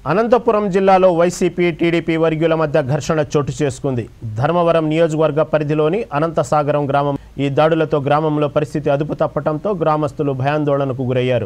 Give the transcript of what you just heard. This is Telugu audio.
అనంతపురం జిల్లాలో వైసీపీ టీడీపీ వర్గీయుల మధ్య ఘర్షణ చోటు చేసుకుంది. ధర్మవరం నియోజకవర్గ పరిధిలోని అనంతసాగరం గ్రామం ఈ దాడులతో గ్రామంలో పరిస్థితి అదుపు తప్పటంతో గ్రామస్తులు భయాందోళనకు గురయ్యారు.